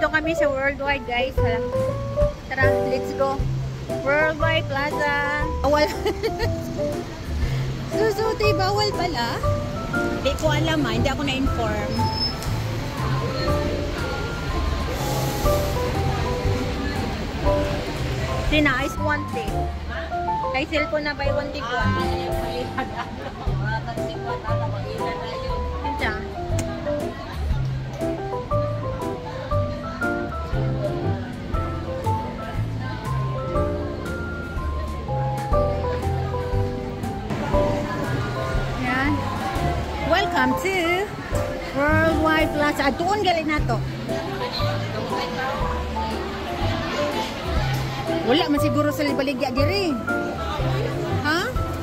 Nandito kami sa Worldwide, guys. Tara, let's go. Worldwide Plaza. Bawal. Susuti, bawal pala. Hindi ko alam ha. Hindi ako na-inform. Sinais 1 day. Kay cellphone na by 1 day ko. Hinta. Welcome to Worldwide Plaza. Doon galing na to. Wala man siguro sa libaligya diri. Ha?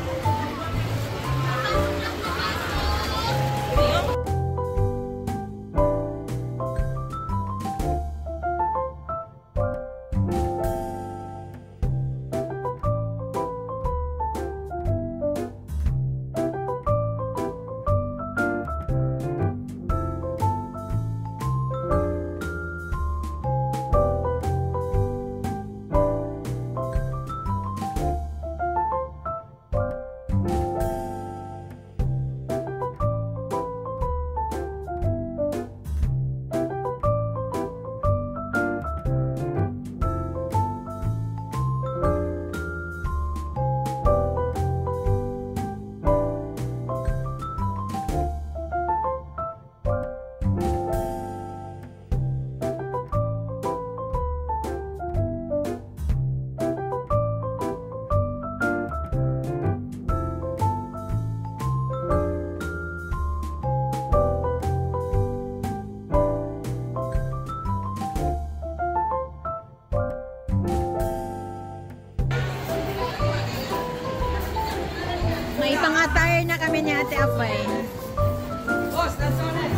May pang-attire na kami ni Ate Apay. Boss, that's on it.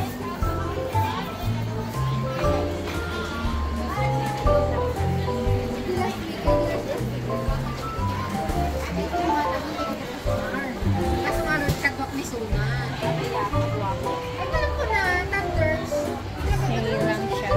Sale lang siya.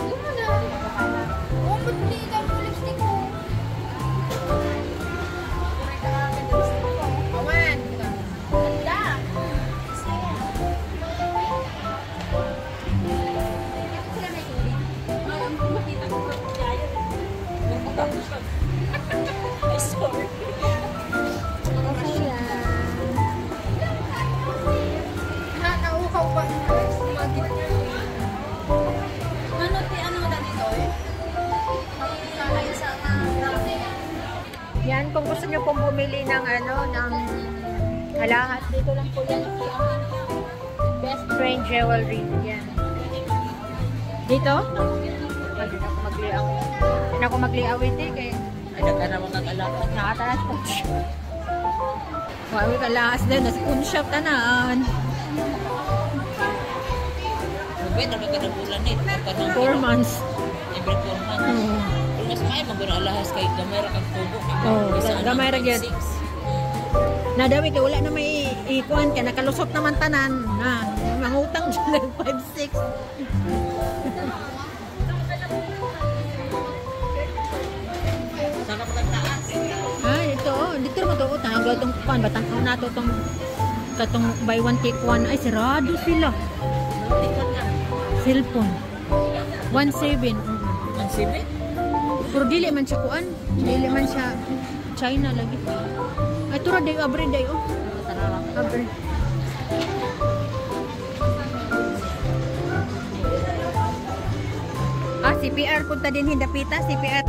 Yan, kung gusto nyo pong bumili ng ng alahas, dito lang po yan. Best Friend Jewelry. Yan. Dito? Hindi na ako magliawit eh. Kaya Ay, nagkanaman ng alahas. nakataas po siya. Wawit alahas din. Nasa pawn shop tanaan. Pwede, nagkanabulan eh. 4 months. Every 4 months. Kung mas may maguna alahas kay gamay ra kag tubo. Gamay ra gyud. Nadawi kay wala na may ikuan ka nakalusot naman tanan na mangutang dyan 5-6. Sana magtaas. Ito dito mo to tanaw tong kuan batang nato tong katong buy one take one ay sirado sila. Cellphone 17. 17? Pero dili man siya kuan, dili man siya China lagi. Ay tura day abre day oh. Abre. CPR punta din hindapita CPR.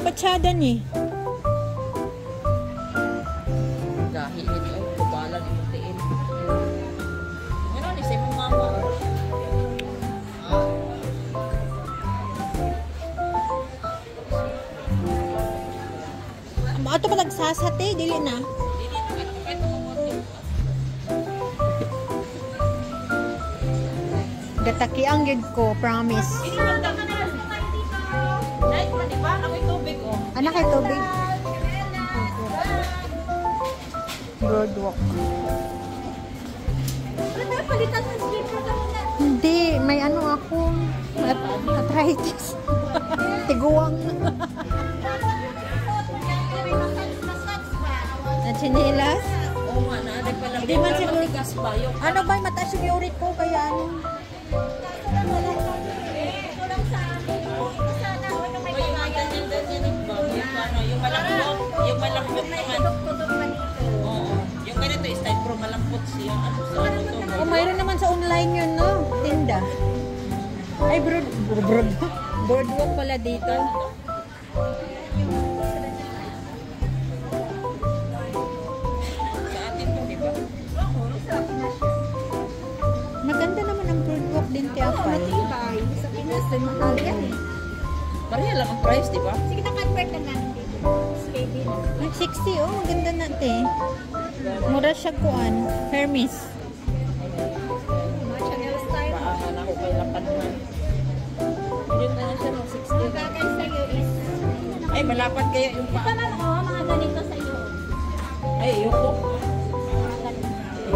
patsada ni. Dahil ito ay kubalan yung tiin. Ano ni sa imong mama? Ato pa nagsasate, dili na. Gataki ang gid ko, promise. Night man, diba? Amoy tubig, oh. Anak kay tubig. Broadwalk. Hindi, may ano ako. Arthritis. Tiguang. Na chinelas? Oo nga, naaday pala. Hindi man siguro. Matigas ba? Yung Ano ba, mataas yung uric ko, kaya ano? yung malambot naman. Oo. Yung ganito is type pro malambot siya. Ano sa ano to? Oh, mayroon naman sa online yun, no? Tinda. Ay, boardwalk pala dito. Sa atin to, di ba? Maganda naman ang boardwalk din, Tiapay. Sa Pinas, ay mahal yan eh. Pareha lang ang price, di ba? Sige na, convert na namin dito. Steady na. Ay, 60, oh. Maganda natin. Mura siya kuan. Hermes. Mga Chanel style. Maahan ako kay lapan man. Yun na lang siya ng 60. Ang bagay sa'yo is... Ay, malapad kaya yung Ito paa. naman, oh, mga ganito sa'yo. Ay, ayoko. Mga ganito.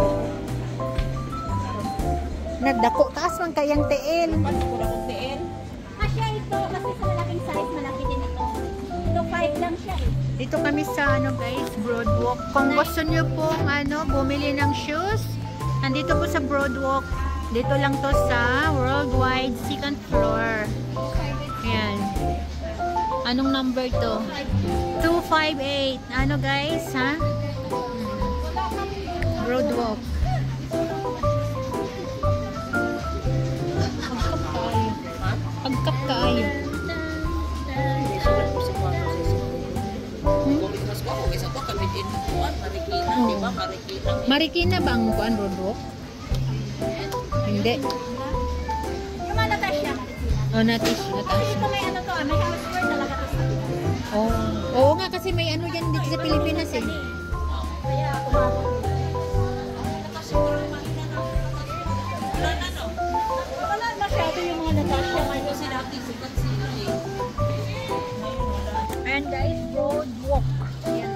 Nagdako. Taas man kayang tiil. Paano ko na kung tiin? Kasya ito, kasi sa malaking size, malaki din ito. Ito, 5 lang siya eh. Dito kami sa ano guys, Broadwalk. Kung gusto nyo pong ano, bumili ng shoes, nandito po sa Broadwalk. Dito lang to sa Worldwide 2nd floor. Ayan. Anong number to? 258. Ano guys, ha? Broadwalk. Pagkap kaayo. Pagkap kaayo. Hindi sila po sa kwarto sa isa. Kung mas ko ako, isa ko kami din kuwan, Marikina, di ba? Marikina. Marikina ba ang kuan Broadwalk? Hindi. Yung mga Natasha. Oh, Natasha. Kasi ito may ano to, may housework talaga to sa Pinas. Oh. Oo nga kasi may ano yan dito sa Pilipinas eh. Kaya umabot. Wala na, no? Wala masyado yung mga Natasha. Ito si dati, sikat sila eh. Ngayon, wala. Ayan guys, Broadwalk. Ayan.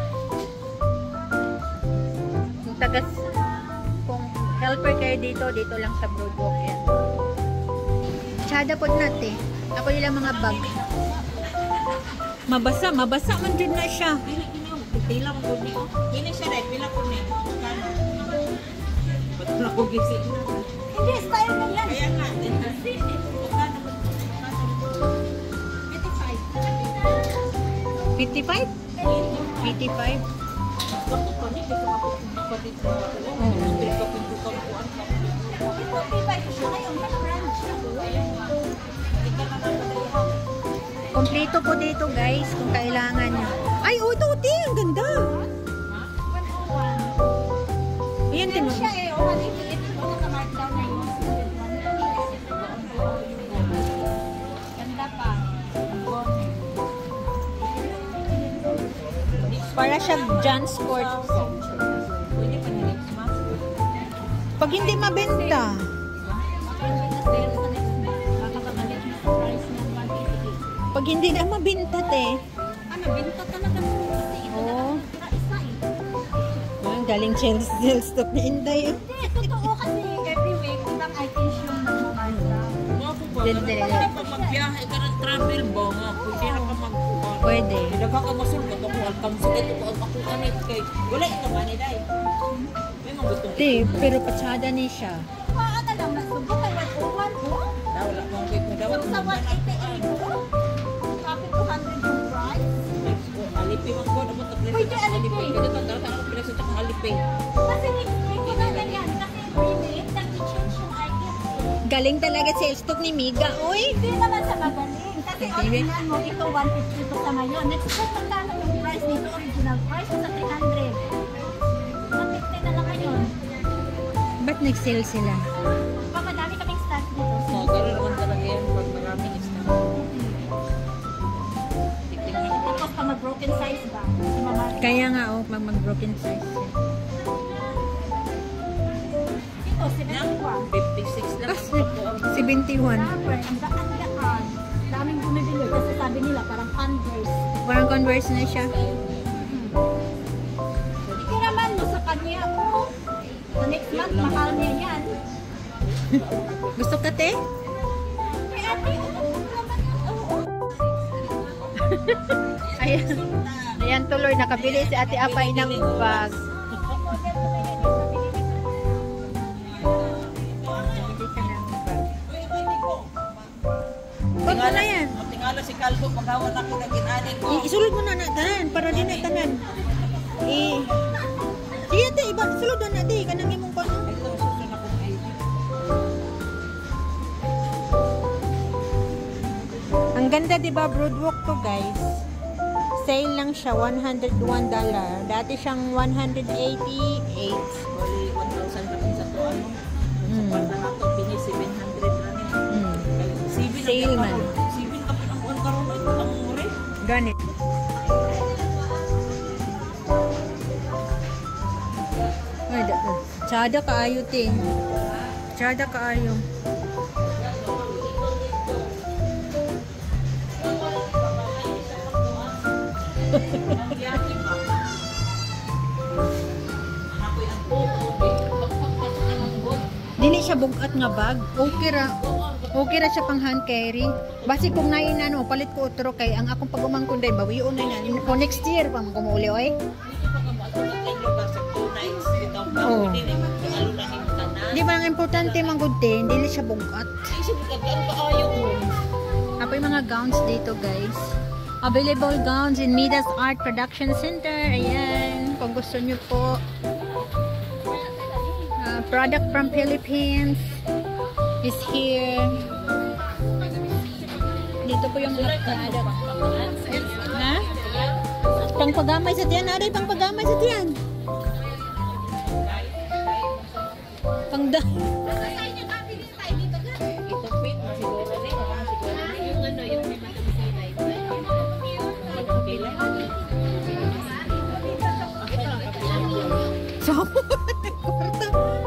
Kung tagas, kung helper kayo dito, dito lang sa Broadwalk yan. Tsada po natin. Ako nila mga bag. Mabasa man din na siya. Pila mo ni. Ini siya rin, pila ko ni. Kano? Ba't na ko gising? Hindi, style mo yan. Kaya nga, din kasi. Kano mo? 55? 55? Bakit pa ni? Dito ako kapatid ko. Dito ka pintukan ko. Ito, pipa ito siya ngayon. May brand siya. Kompleto po dito guys, kung kailangan nyo. Ay, oh, ito, ang ganda. 101. Ayan, Meron siya eh. O, 188. Ito naka-markdown na yun. Ganda pa. Para siya John Sport. Pwede pa ni next month. Pag hindi mabenta. Pag hindi na mabenta, te. Ano, binta talaga mo. Kasi ito Oo. na isa eh. Ang galing sales stock ni Inday. Hindi, totoo kasi every week, ibang items yung nag-markdown. Mga po ba? Dili. Pwede pa magbiyahe ka ng travel ba nga? Pwede na pa magkuhan. Pwede. Hindi ka masulgat ako. Alkam sige ito ako anit kay. Wala ito ba ni Day? May mga gustong Te, pero patsada ni siya. Paano lang, nasubok kay 101 ko? wala mong wait mo daw. Yung sa 188 ko? Kapit 200 yung price? Alipay mo ko. Dapat tablet. Pwede alipay. Pwede tanda sa ako pinagsutak ng alipay. Kasi next week ko na yan. Kasi every week, nag-change yung items. Galing talaga sales stock ni Miga, oy. Hindi naman sa magaling. Kasi Kasi original mo, ito 150 to sa ngayon. Next month, magkano yung price nito? Original price sa 300. 150 na lang ngayon. Ba't nag-sale sila? Pa madami kaming stock dito. So, gano'n naman talaga yan pag maraming stock. Tapos pa mag-broken size ba? Si Mama. Kaya nga, oh, mag-broken size. Ito, 71. 56 lang. Ah, 71. Number, ang daan-daan. Daming bumibili kasi sabi nila parang Converse. Parang Converse na siya. Hindi naman mo sa kanya. Oh. Sa next month, mahal niya yan. Gusto ka, te? May ate, naman yun. Oo. Ayan. Ayan tuloy, nakabili si Ate Apay ng bag. Bag mo na yan. Tingala si Calvo, paghawan ako ng ginani ko. Isulod mo na tanan, para din na tanan. Sige, ate, iba, sulod na ate, kanang imong pa, no? Ito, susunod akong ID. Ang ganda, di ba, broadwalk to, guys. Sale lang siya, $101. Dati siyang 188. Bali, 1,000 lang sa to, ano? Sa parta na to, pini 700 lang yun. Sale man. 7 ka pinang karoon, ang mure. Ganit. Ay, tsada kaayo, te. Tsada kaayo. Dili siya bugat nga bag. Okay ra. Okay ra siya pang hand carry. Basi kung nain ano, palit ko otro kay ang akong pagumangkon day bawion na yan. For next year pa mo kumuli oy. Oh. Di ba ang importante mang good day, dili siya bugat. Apo yung mga gowns dito, guys. Available gowns in Midas Art Production Center. Ayan, kung gusto nyo po. Product from Philippines is here. Dito po yung mga product. Ha? Pangpagamay sa tiyan. Aray, pangpagamay sa tiyan. Pangda. So, kwarta.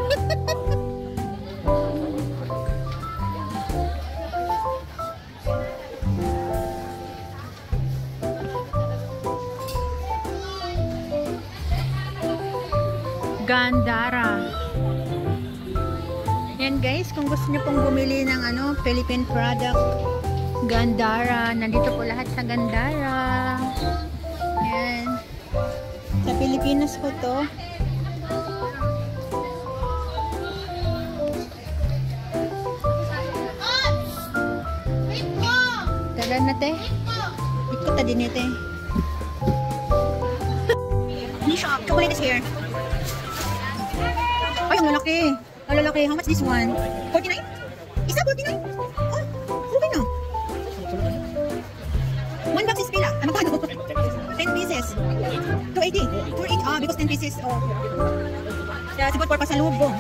Gandara. Yan guys, kung gusto niyo pong bumili ng ano, Philippine product, Gandara. Nandito po lahat sa Gandara. Yan. Sa Pilipinas po to. Tara na te. Ikot na din ito. Ni shop. Chocolate is here. Ay, ang lalaki. Ang lalaki. How much this one? 49? Isa 49? Oh, okay na. One box is pila. Ano ba? 10 pieces. 280. 480. Ah, because 10 pieces. Oh. Kaya siguro for pasalubong.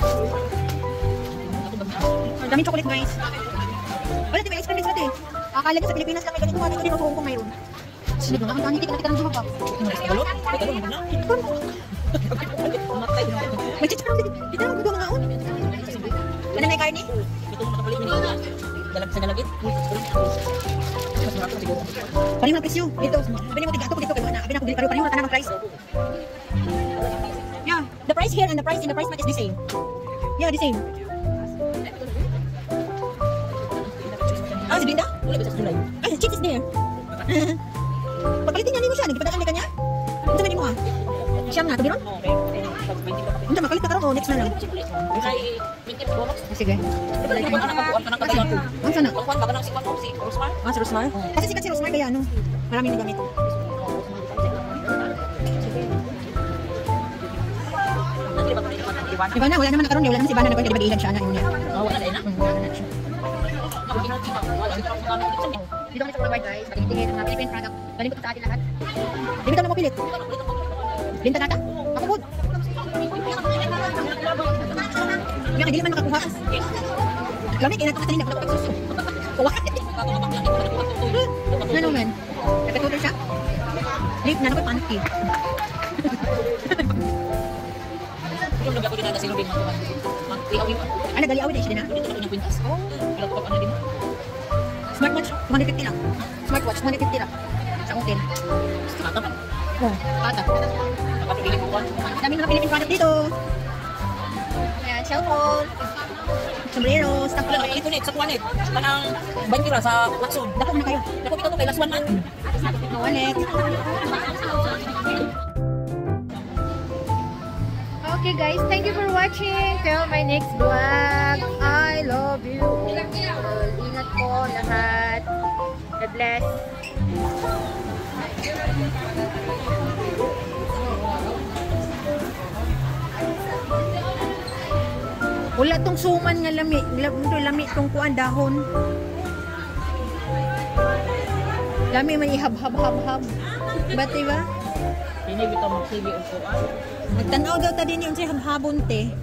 Daming chocolate, guys. Wala, may ice cream din natin. Akala nyo sa Pilipinas lang may ganito. Dito din ako kung mayroon. Sinid mo naman. Hindi ka nakita ng jumabak. May chicha lang din. Dito lang gagawa mga on. Ano may karne? Ito mo nakapalit mo dalag sa dalagit. Mas marami siguro. Paling mga presyo. Dito. Sabi mo tigato ko dito. Sabi na ko pareho na tanang price. Yeah. The price here and the price in the price match is the same. Yeah, the same. Ah, si Brenda? Wala ba sa July? Ay, check is there. Pagpalitin niya mo siya. Nagpadaan ka niya? Ano naman mo ah? Siyam na. Tabi ron? Ano makalit na karoon o next na lang? Sige. Ang sana? Ah, si Rosmar? Kasi sikat si Rosmar kaya ano? Maraming nagamit. Diba na? Wala naman na karoon. Wala naman si Bana na kaya diba ilan siya na yun niya. Wala na. Wala na siya. Dito kami sa Worldwide guys. Patingin-tingin ng mga Philippine product. Galing ko sa atin lahat. Hindi ka na mapilit. Linta nata? Ako po. Nga, hindi man makakuha. Lamig, inat ko kanina. Wala ko pagsuso. Kuha. Ano man? Nagkatutor siya? Lip na nakoy panty. Yung lagi ako din na silubin man. Mag-iawin pa. Ano, gali awit na siya din ha? Dito na yung kwintas. Oh. Alam ko ano din. Smartwatch, 150 lang. Smartwatch, 150 lang. Sa hotel. Mata pa. Oh, Mata. Nakapili ko one. dami mga Philippine product dito. Ayan, cellphone. Sombrero, stamp Wala, plate. ipunit sa kuwanet. Kanang bandira sa Watson. Dako na kayo. Dako ito kay last one man. Wallet. Okay guys, thank you for watching. Till my next vlog. I love you all. Ingat po lahat. God bless. Wala tong suman nga lami. Lami tong kuan dahon. Lami man ihab-hab-hab-hab. Ba't diba? Hindi kita magsige o kuan. Nagtanaw daw ta din yung sa habon te.